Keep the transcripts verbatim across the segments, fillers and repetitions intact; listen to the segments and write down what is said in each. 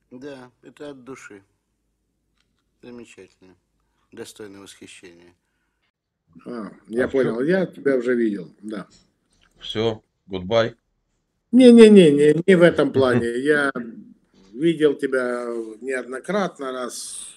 Да, это от души. Замечательно. Достойно восхищения. А, А я в чё? понял, я тебя уже видел, да. Все, goodbye. Не-не-не, не, не в этом плане. Я видел тебя неоднократно раз.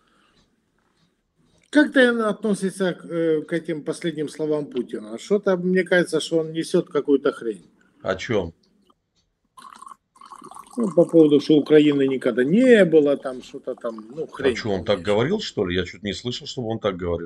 Как ты относишься к, э, к этим последним словам Путина? Что-то, мне кажется, что он несет какую-то хрень. О чем? Ну, по поводу, что Украины никогда не было, там что-то там, ну, А хрень что, он так полнейшая. говорил, что ли? Я чуть не слышал, чтобы он так говорил.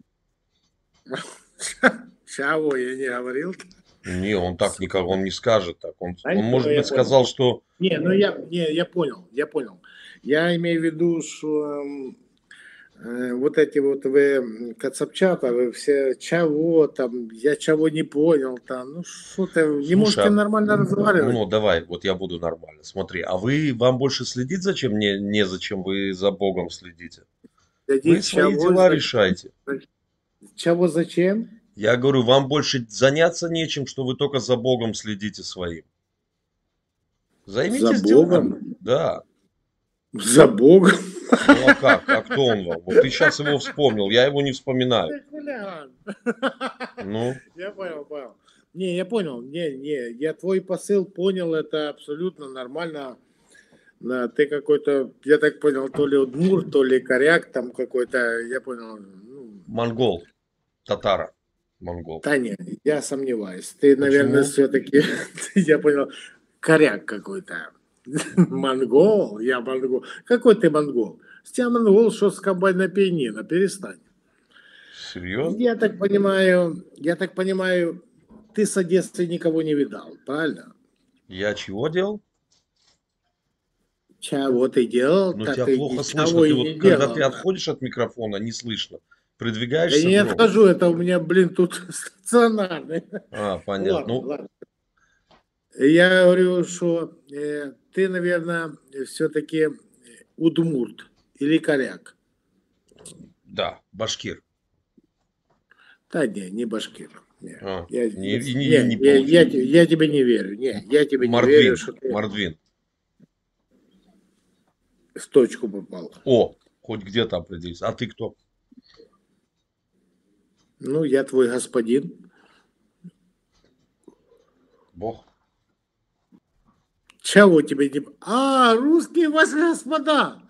Чего я не говорил? Не, он так никак, он не скажет так. Он, А он не, ну может я быть, понял. сказал, что... Не, ну я, не, я понял, я понял. Я имею в виду, что м, э, вот эти вот вы м, кацапчата, вы все чего там, я чего не понял там, ну что-то, не Слушай, можете а- нормально разговаривать. ну давай, вот я буду нормально. Смотри, а вы, вам больше следить зачем? Не, незачем, вы за Богом следите. Вы Дадите свои чего, дела зачем, решайте. чего, зачем? Я говорю, вам больше заняться нечем, что вы только за Богом следите своим. За Займитесь делами. Богом, Да. за Богом. Ну а как? А кто он вам? Вот ты сейчас его вспомнил, я его не вспоминаю. Ты хулиган. Ну, Я понял, понял. Не, я понял, не, не, я твой посыл понял, это абсолютно нормально. Да, ты какой-то, я так понял, то ли удмур, то ли коряк там какой-то, я понял. Ну, монгол, татара, монгол. да не, я сомневаюсь. Ты, наверное, Почему? все-таки, я понял, коряк какой-то. Монгол, я монгол. Какой ты монгол? С тебя монгол, что с комбайна пианино, перестань. Серьезно? Я так понимаю, я так понимаю, ты с Одессы никого не видал, правильно? Я чего делал? Чего ты делал, Ну, так тебя ты плохо слышно. ничего Ты и вот, не когда ты делал. отходишь от микрофона, не слышно. Да Придвигаешься не громче. отхожу, это у меня, блин, тут стационарный. А, Ну понятно. ладно, Ну, ладно. Я говорю, что э, ты, наверное, все-таки удмурт или коряк. да, башкир. Да не, не башкир. Не, А, я, не, я, и не, и не, не я, я, получается. те- я тебе не верю. Не, я тебе не верю, Мордвин, что ты Мордвин. в точку попал. О, хоть где-то определись. А ты кто? Ну, я твой господин. Бог. Чего тебе не... А, русские вас господа!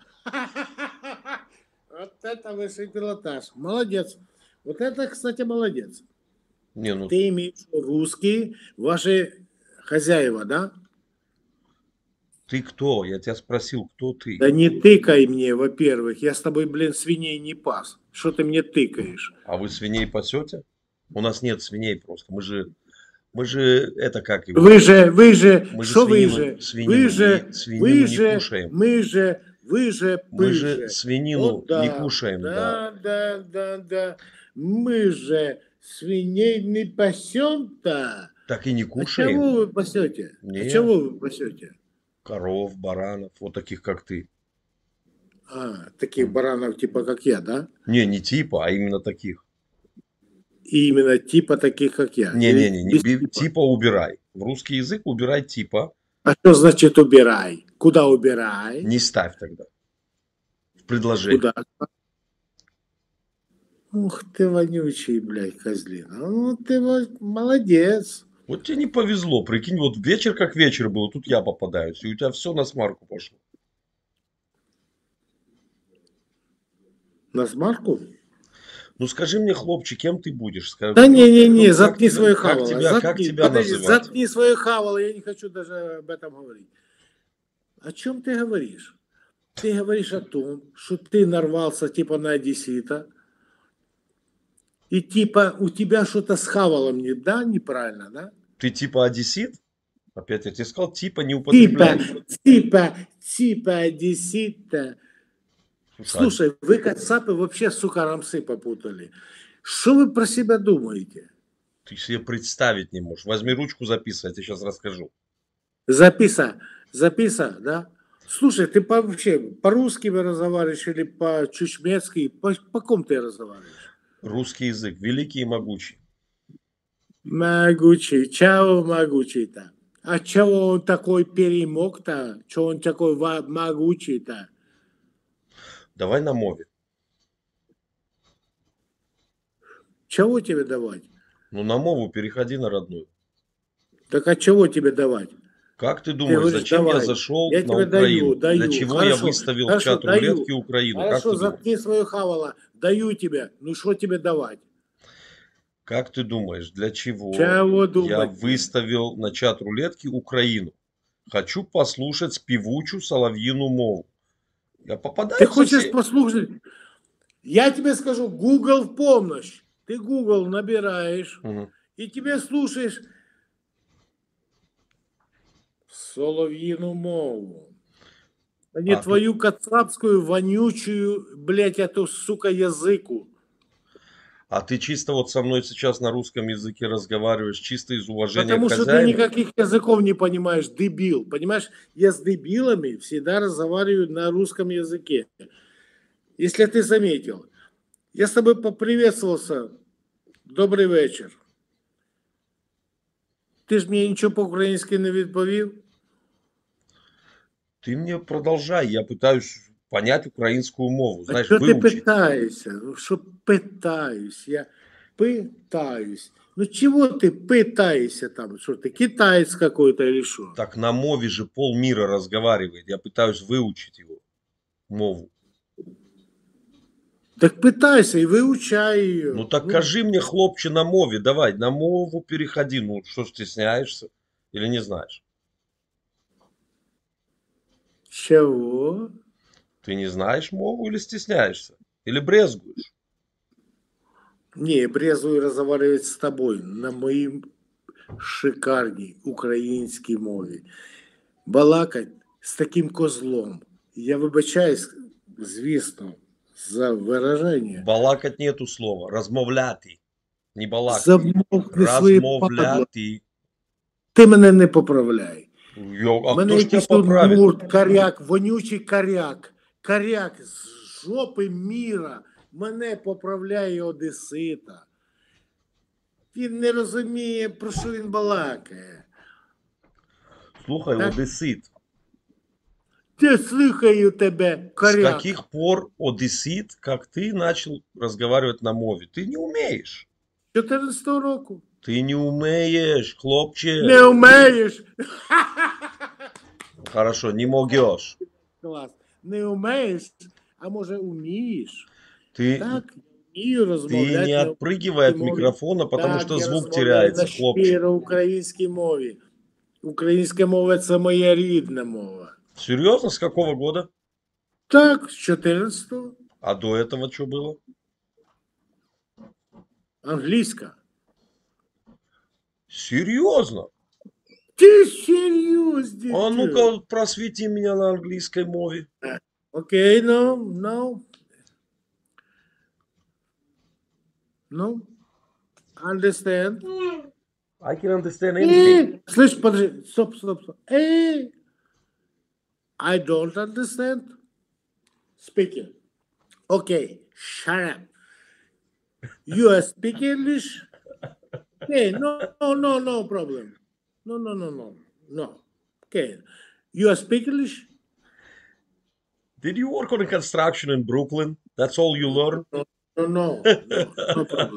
Вот это высший пилотаж. Молодец. Вот это, кстати, молодец. Не, ну Ты имеешь в виду русские, ваши хозяева, да? ты кто? Я тебя спросил, кто ты? Да не тыкай мне, во-первых. Я с тобой, блин, свиней не пас. Что ты мне тыкаешь? А вы свиней пасете? У нас нет свиней просто. Мы же, мы же, это как его? Вы же, вы же, Мы же что вы свинину, же? Вы свинину не, же, свинину вы не же, кушаем. мы же, вы же, Мы пы же же. свинину Вот не да, кушаем, да. да, да, да, да. Мы же свиней не пасем-то. Так и не А кушаем. чего вы пасете? А Не, чего вы пасете? коров, баранов, вот таких, как ты. А, таких М. баранов типа как я, да? Не, не типа, а именно таких. И именно типа таких как я. Или Не-не-не, не, без би- типа. типа убирай. В русский язык убирай типа. А что значит убирай? Куда убирай? Не ставь тогда в предложение. Куда? Ух ты, вонючий, блядь, козлина. Ну ты вот молодец. Вот тебе не повезло, прикинь, вот вечер как вечер был, тут я попадаюсь, и у тебя все на смарку пошло. На смарку? Ну скажи мне, хлопчик, кем ты будешь? Ска- Да кто- не-не-не, кто- как заткни тебя, свое как хавало. тебя, как Заткни, тебя подожди, называть? заткни свое хавало. Я не хочу даже об этом говорить. О чем ты говоришь? Ты говоришь о том, что ты нарвался типа на одессита, и типа у тебя что-то с хавалом не, да, неправильно, да? Ты типа одессит? Опять я тебе сказал, типа не Типа, употребляй. типа, типа одессита. Слушай, а Слушай, вы кацапы вообще, сука, рамсы попутали. Что вы про себя думаете? ты себе представить не можешь. Возьми ручку, записывай, я тебе сейчас расскажу. Записа, записа, да? Слушай, ты по, вообще по-русски вы разговариваешь или по-чучмецки? По, по ком ты разговариваешь? Русский язык, великий и могучий. Могучий, чао, могучий-то. А чего он такой перемог-то? Чего он такой ва- могучий-то? Давай на мове. Чего тебе давать? Ну, на мову переходи на родную. Так а чего тебе давать? Как ты Ты думаешь, говоришь, зачем я давай. зашел Я на тебе даю, Украину? Для даю. чего я Хорошо, выставил в хорошо, чат даю. рулетки Украину? Как Хорошо, ты думаешь? заткни свою хавала. Даю тебе. Ну что тебе давать? Как ты думаешь, для чего Чего я думать? выставил на чат рулетки Украину? Хочу послушать спевучу соловьину мову. Я Ты попадаю в хочешь сосед... послушать? Я тебе скажу, Google в помощь. Ты Google набираешь, Мгм. и тебе слушаешь соловьину мову. А не А, то- твою кацапскую, вонючую, блядь, эту, сука, языку. а ты чисто вот со мной сейчас на русском языке разговариваешь, чисто из уважения Потому к что ты хозяину? никаких языков не понимаешь, дебил. Понимаешь, я с дебилами всегда разговариваю на русском языке. Если ты заметил, я с тобой поприветствовался. Добрий вечір. Ти ж мені нічого по-українськи не відповів? Ты мне продолжай, я пытаюсь понять украинскую мову, А знаешь, що ти выучить. питаєшся? Ну, що питаюсь? Я питаюсь. Ну чего ты пытаешься там? Что ты китаец какой-то или что? Так на мове же полмира разговаривает, я пытаюсь выучить его, мову. Так пытайся и выучай ее. Ну так кажи мне, хлопче, на мове, давай, на мову переходи, ну что стесняешься или не знаешь? Чего? Ты не знаешь мову или стесняешься? Или брезгуешь? Не, брезую разговаривать с тобой на моїм шикарній українській мові. Балакать з таким козлом. Я вибачаюсь, звісно, за вираження. Балакать нету слова, размовляти, не балакать. Замовкни свої падла. Размовляти. Ти мене не поправляй. Йо, а Мене кто ж тебя якийсь тут поправит? мурт, коряк, вонючий коряк. Коряк з жопи міра. Мене поправляє одесита. Він не розуміє, про що він балакає. Слухай, Так. одессит. Я слухаю тебе, С коряк. каких пор одессит, как ты, начал разговаривать на мове? Ты не умеешь. чотирнадцятого року. Ты не умеешь, хлопче. Не вмієш. Хорошо, не могешь. Клас. Не вмієш, а може вмієш. Ты, Так, вмію ты розмовляти. не на отпрыгивай от мові. микрофона, потому Так, что я звук розмовляю теряется, на хлопче. щиро українській мові. Українська мова – це моя рідна мова. Серьезно? С какого года? Так, з чотирнадцятого. А до этого что было? Англійська. Серьезно? Ти серйозно? А ну-ка просвети меня на английской мове. Окей, no, no. No. Understand? I can understand anything. Э, слышь, подожди, стоп, стоп, стоп. Э, I don't understand. Speaking. Okay, shut up. You are speaking English? Okay, no, no, no, no problem. No, no, no, no, no. Okay, you are speaking English? Did you work on a construction in Brooklyn? That's all you learn? No, no, no, no, no problem.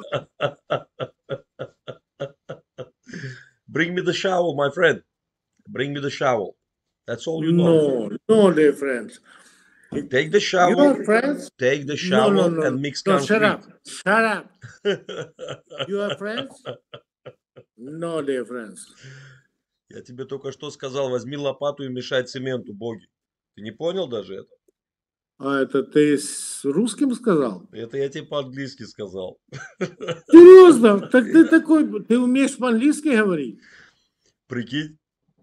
Bring me the shovel, my friend. Bring me the shovel. That's all you know. No, no, dear friends. Take the You shovel, are friends? take the No, shovel no, no. and mix No, shut concrete. up. Shut up. You are friends? No, dear friends. Я тебе только что сказал, возьми лопату и мешай цементу, боги. Ты не понял даже это? А это ты с русским сказал? Это я тебе по-английски сказал. Серьезно? Так ты такой, ты умеешь по-английски говорить? Прикинь?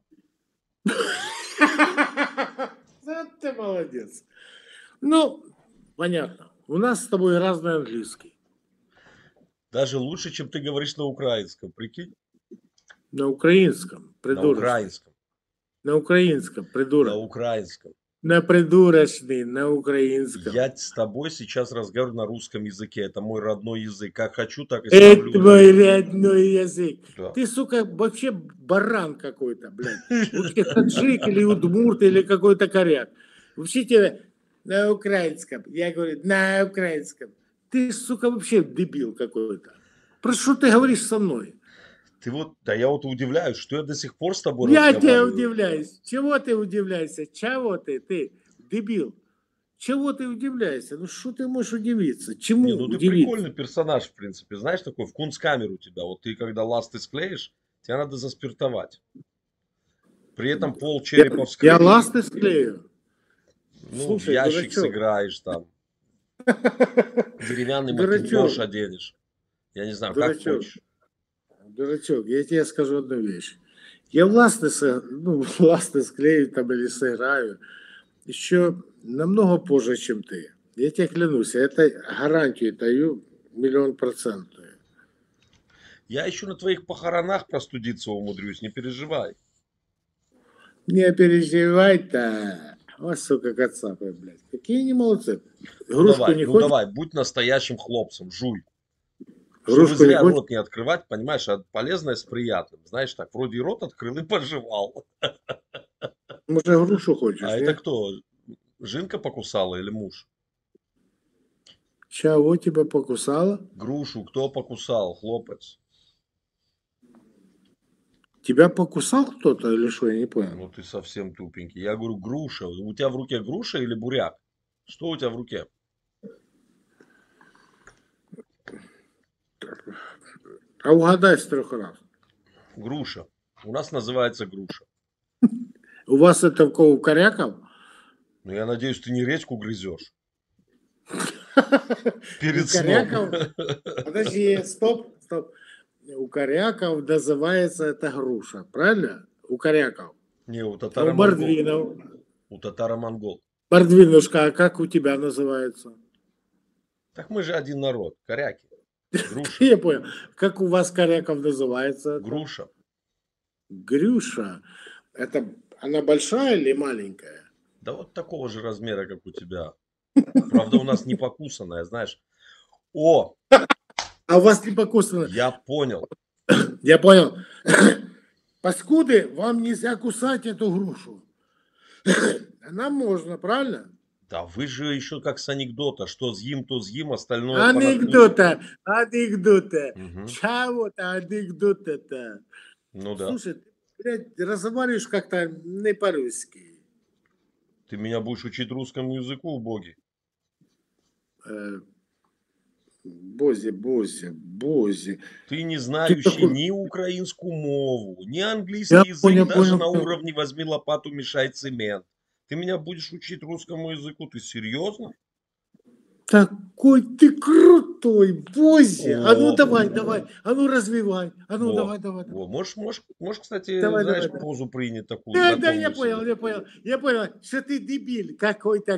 Да ты молодец. Ну, понятно. У нас с тобой разный английский. Даже лучше, чем ты говоришь на украинском. Прикинь? На украинском, На придурок. украинском. На украинском, На придурок. украинском. на придурочный, на украинском. Я с тобой сейчас разговариваю на русском языке. Это мой родной язык. Как хочу, так и ставлю. Это мой родной язык. Да. Ты, сука, вообще баран какой-то, блядь. Вообще таджик или удмурт или какой-то коряк. Вообще тебе на украинском. Я говорю, на украинском. Ты, сука, вообще дебил какой-то. Про что ты говоришь со мной? Ты вот, да я вот удивляюсь, что я до сих пор с тобой Я тебя разговариваю. удивляюсь. Чего ты удивляешься? Чего ты, ты, дебил? Чего ты удивляешься? Ну что ты можешь удивиться? Чему Не, ну ты удивиться? прикольный персонаж, в принципе. Знаешь, такой в кунсткамеру у тебя. Вот ты когда ласты склеишь, тебя надо заспиртовать. При этом пол черепа Я, вскрыть. я ласты склею. Ну, Слушай, в ящик дурачок. сыграешь там. Деревянный Дурачок. макинтош оденешь. Я не знаю, как Дурачок. хочешь. Дурачок, я тебе скажу одну вещь. Я в ласты, со- ну, в ласты склею там или сыграю еще намного позже, чем ты. Я тебе клянусь, я это гарантию даю миллион процентов. Я еще на твоих похоронах простудиться умудрюсь, не переживай. Не переживай-то. О, сука, кацапы, блядь. Какие они молодцы. Ну Грушку давай, не ну хочешь? давай, будь настоящим хлопцем, жуй. Чтобы Грушку не зря хочешь? рот не открывать, понимаешь, а полезное с приятным. Знаешь, так, вроде и рот открыл и пожевал. Может, грушу хочешь, А не? это кто? Жинка покусала или муж? Чего тебя покусало? Грушу кто покусал, хлопец? Тебя покусал кто-то или что? Я не понял. Ну ты совсем тупенький. Я говорю, груша. У тебя в руке груша или буряк? Что у тебя в руке? А угадай с трех раз. Груша. У нас называется груша. У вас это в кого, у коряков? Ну я надеюсь, ты не редьку грызешь. У Перед коряков? сном. Подожди, стоп, стоп. У коряков называется это груша, правильно? У коряков. Не, у А у татаро-монгол. мордвинов. У татаро-монгол. Мордвинушка, а как у тебя называется? Так мы же один народ. Коряки. Груша. Я понял. Как у вас коряков называется? это? Груша. Грюша. Это она большая или маленькая? Да вот такого же размера, как у тебя. Правда, у нас не покусанная, знаешь. О, А у вас не покусано. я понял. Я понял. Паскуды, вам нельзя кусать эту грушу. А нам можно, правильно? Да вы же еще как с анекдота. Что съим, то съим, остальное Анекдота, анекдота. Мгм. Чего-то анекдота-то. Ну да. Слушай, ты, блядь, разговариваешь как-то не по-русски. Ты меня будешь учить русскому языку, боги. Э, Бозі, Бозі, Бозі. Ты не знающий такой- ни украинскую мову, ни английский Я язык, понял, даже понял, на понял. уровне возьми лопату, мешай цемент. Ты меня будешь учить русскому языку? Ты серьезно? Такой ты крутой, Бозі. А ну О. давай, давай, а ну развивай. А ну Во. давай, давай. давай. О, можешь, можешь, можешь, кстати, Давай, знаешь, давай, давай. позу принять такую. Да, да, готовую я себе. понял, я понял. Я понял, что ты дебиль какой-то.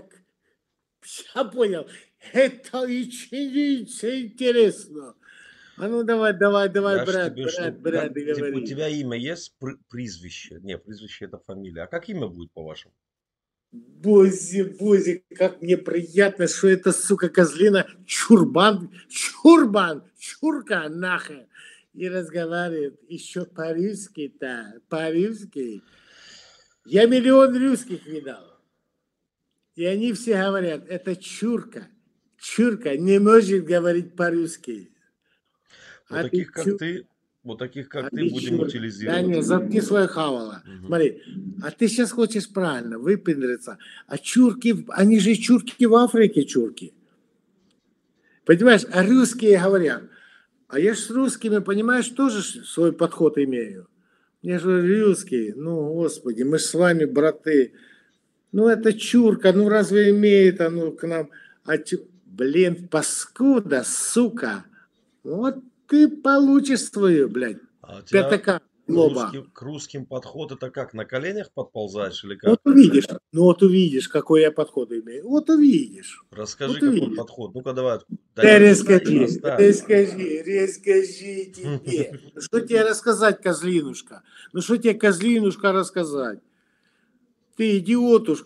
Я понял. Это очень интересно. А ну давай, давай, давай, Я ж брат, тебе брат, что, брат, как- типа, у говори. тебя имя есть, Пр- призвище? Не, призвище это фамилия. А как имя будет по-вашему? Бози, Бози, как мне приятно, что это, сука, козлина Чурбан, Чурбан, Чурка, нахер. И разговаривает еще по-русски-то, по-русски. Я миллион русских видал. И они все говорят, это Чурка. Чурка не может говорить по-русски. Вот А таких, ты как чур- ты, вот таких, как А ты, ты будем чё? Да утилизировать. не, заткни свое хавало. Мгм. Смотри, а ты сейчас хочешь правильно выпендриться. А чурки, в- они же чурки в Африке, чурки. Понимаешь, а русские говорят. А я ж с русскими, понимаешь, тоже ж свой подход имею. Я же русский, ну, господи, мы ж с вами браты. Ну, это чурка, ну, разве имеет оно к нам... А чу- Блин, паскуда, сука. Вот ты получишь свою, блядь, А у тебя пятака лоба. русский- к русским подход это как, на коленях подползаешь или Вот как? увидишь, ну вот увидишь, какой я подход имею. Вот увидишь. Расскажи, вот какой увидишь. подход. Ну-ка, давай. Да Да не расскажи, знаю, оставь. расскажи, расскажи тебе. Ну что тебе рассказать, козлинушка? Ну что тебе, козлинушка, рассказать? Ты идиотушка.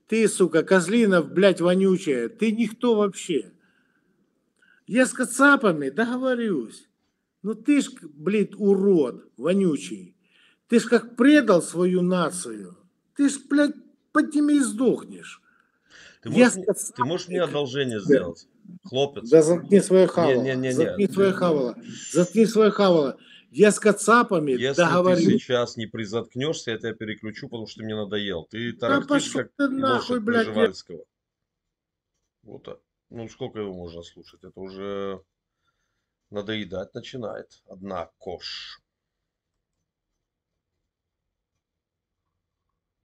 Ты, сука, козлина, блядь, вонючая. Ты никто вообще. Я с кацапами договорюсь. Ну ты ж, блядь, урод вонючий. Ты ж как предал свою нацию. Ты ж, блядь, под ними и сдохнешь. Ты Я можешь, с мне- кацапами... ты можешь мне одолжение Да. сделать? Хлопец. Да заткни свое хавало. Не-не-не-не. Заткни свое хавало. Заткни свое хавало. Я с кацапами Если ты договорюсь. сейчас не призаткнешься, я тебя переключу, потому что ты мне надоел. Ты Да тарахтишь, пошел как ты нахуй, лошадь блядь. Я... Пржевальского. Вот так. Ну, сколько его можно слушать? Это уже надоедать начинает. Одна кош.